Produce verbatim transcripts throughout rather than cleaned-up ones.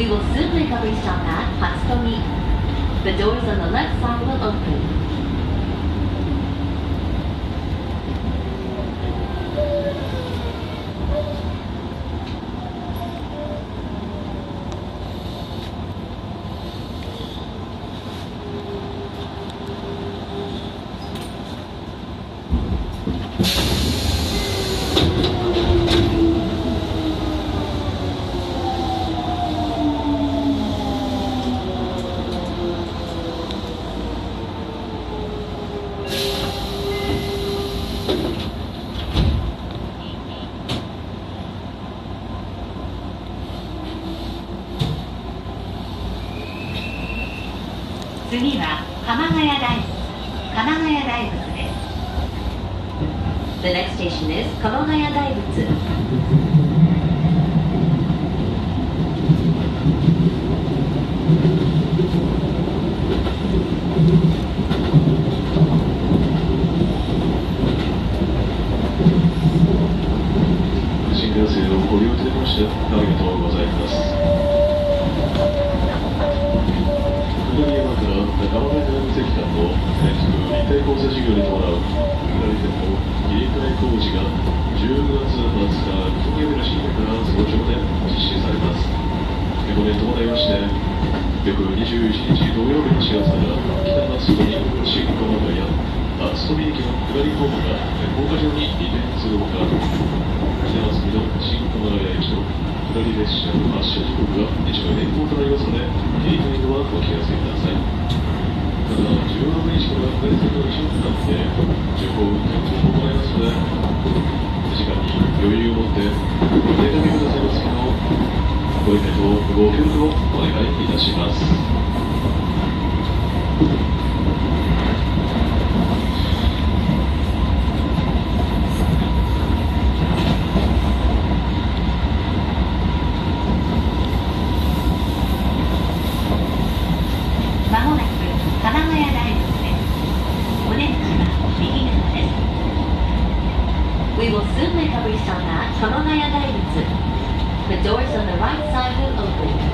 We will soon make a restart at Hatsutomi. The doors on the left side will open. 次は鎌ヶ谷大仏鎌ヶ谷大仏です。The next station is 鎌ヶ谷大仏。 新幹線をご利用いただきましてありがとうございます。下り山から鎌ヶ谷大仏駅間の立体交差事業に伴う下り線の切り替え工事がじゅうがつはつか金曜日の深夜から早朝で実施されます。これに伴いまして翌にじゅういちにち土曜日のしがつから北松戸に新鎌ヶ谷厚富駅の下りホームが高架上に移転するほか、北松戸の新鎌ヶ谷駅と下り列車の発車時刻が一部変更となりますので、切り替えのはお気をつけください。ただ、じゅうろくにちから下り線の一部となって徐行運転を行いますので、時間に余裕を持ってお出かけくださいますけど、ご理解とご協力をお願いいたします。 まもなく鎌ヶ谷大仏です。お出口は右側です。We will soon make a restart at 鎌ヶ谷大仏。The doors on the right side will open.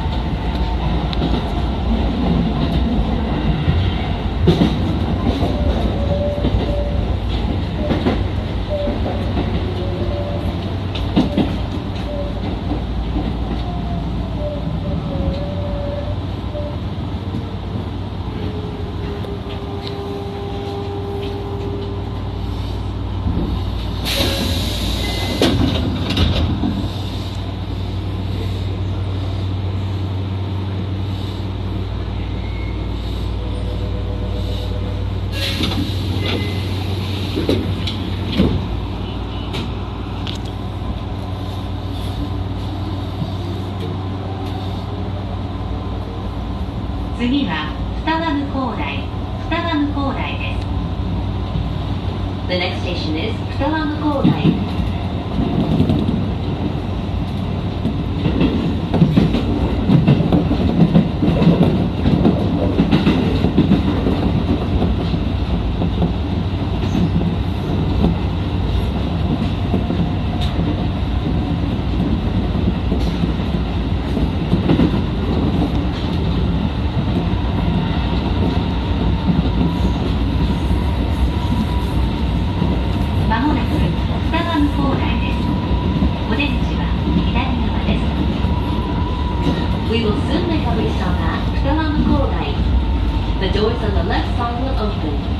次は二羽向高台二羽向高台です。The next station is 二羽向高台。We will soon make a restart at 二羽向高台。The doors on the left side will open.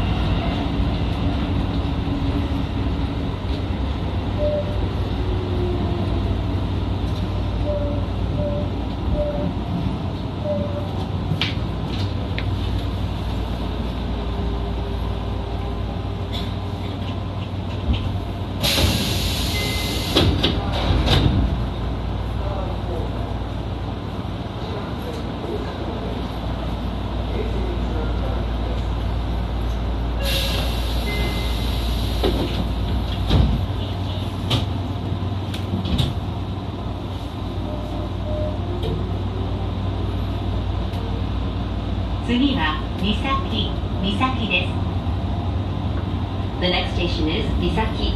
次は三崎三崎です。The next station is 三崎。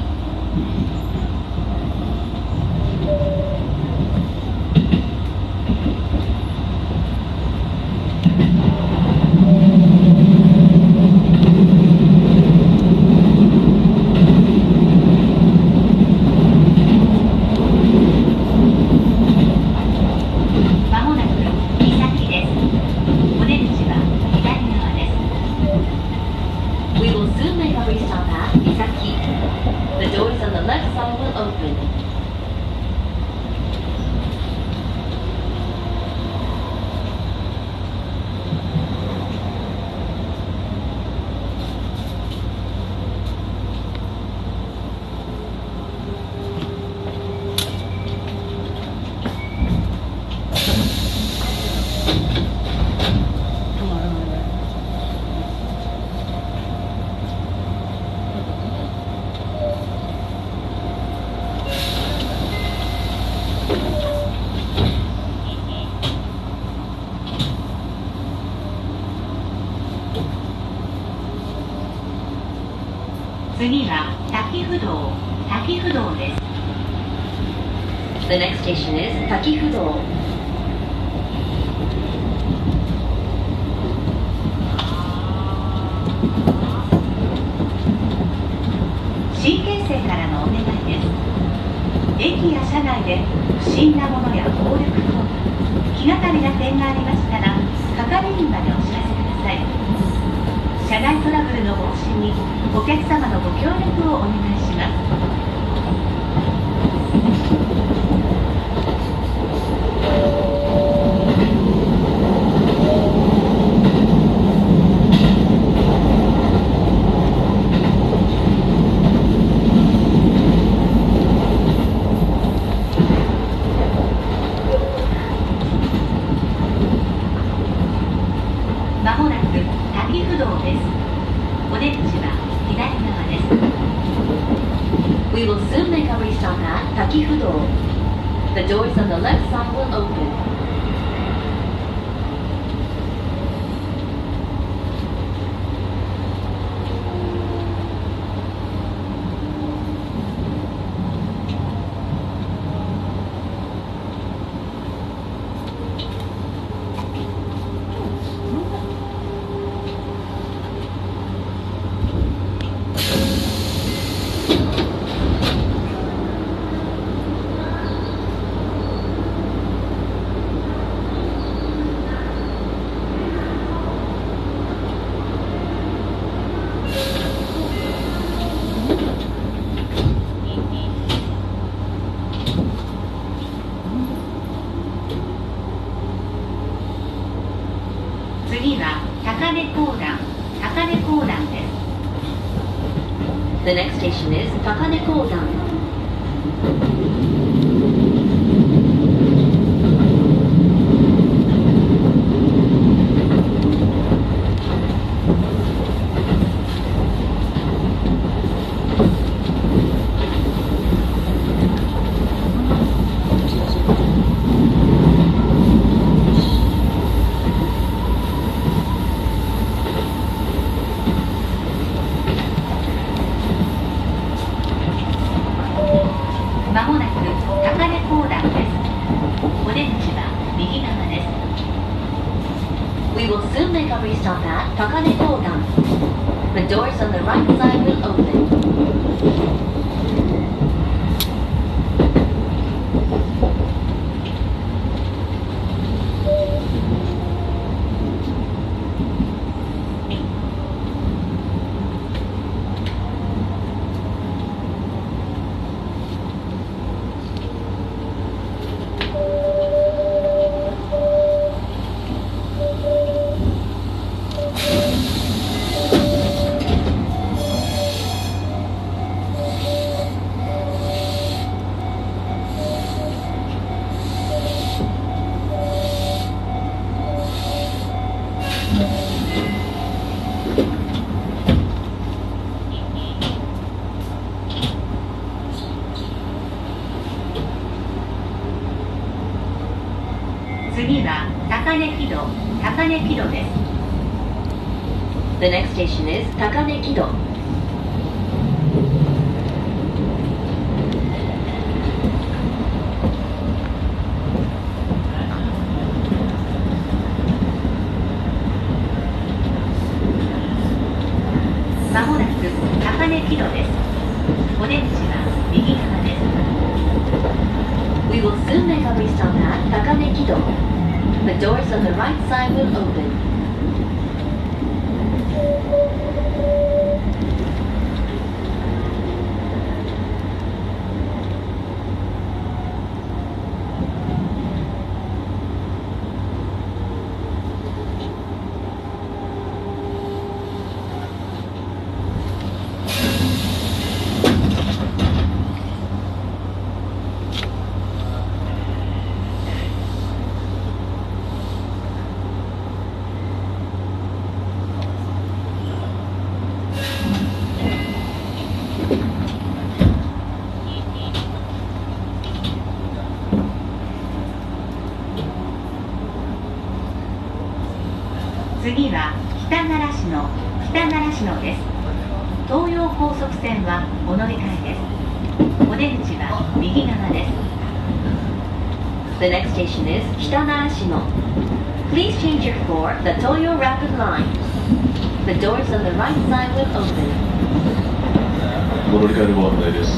次は滝不動滝不動です。 The next station is 滝不動。新京成からのお願いです。駅や車内で不審なものや暴力行為、気がかりな点がありましたら係員までお知らせください。車内トラブルの防止にお客様のご協力をお願いします。まもなく滝不動です。お出口は左側です。We will soon make a restop at 滝不動。The doors on the left side will open. 次は高根高欄高根高欄です。 The next station is 高根高欄。まもなく高根高欄です。お出口は右側です。 We will soon make a restop at 高根高欄。The doors on the right side will open. 次は高根木戸高根木戸です。 The next station is 高根木戸。まもなく高根木戸です。お出口は右側です。 We will soon make a restop at 高根木戸。 The doors on the right side will open. 次は北習志野北習志野です。 東洋高速線はお乗り換えです。お出口は右側です。The next station is 北習志野。Please change your for the Toyo Rapid Line. The doors on the right side will open. お乗り換えのご案内です。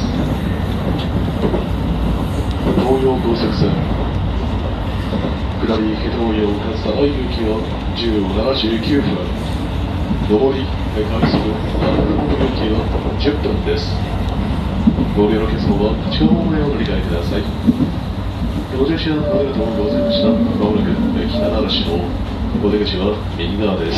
東洋高速線下り東洋上総行きはじゅうなじきゅうふん、上り快速南方行きはじゅっぷんです。ご利用のお客様は地下ホームへお乗り換えください。ご乗車ありがとうございました。まもなく北習志野、お出口は右側です。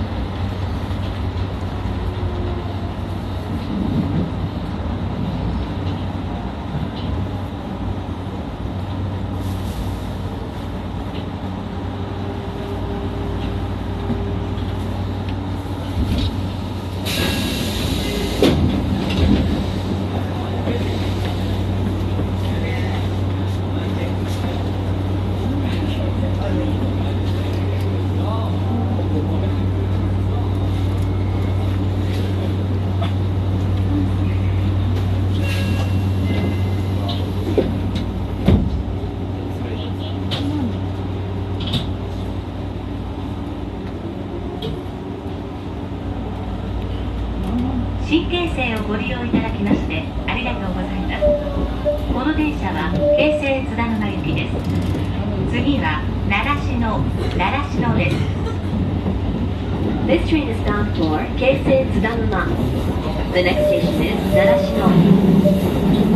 新京成をご利用いただきましてありがとうございます。この電車は京成津田沼行きです。次は習志野、習志野です。 This train is bound for 京成津田沼。The next station is 習志野。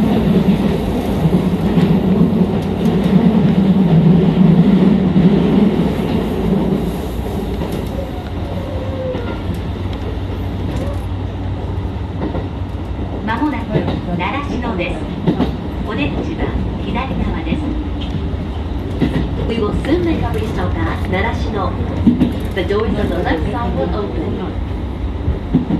まもなく習志野です。お出口は左側です。We will soon make our restop at 習志野。The doors on the left side will open.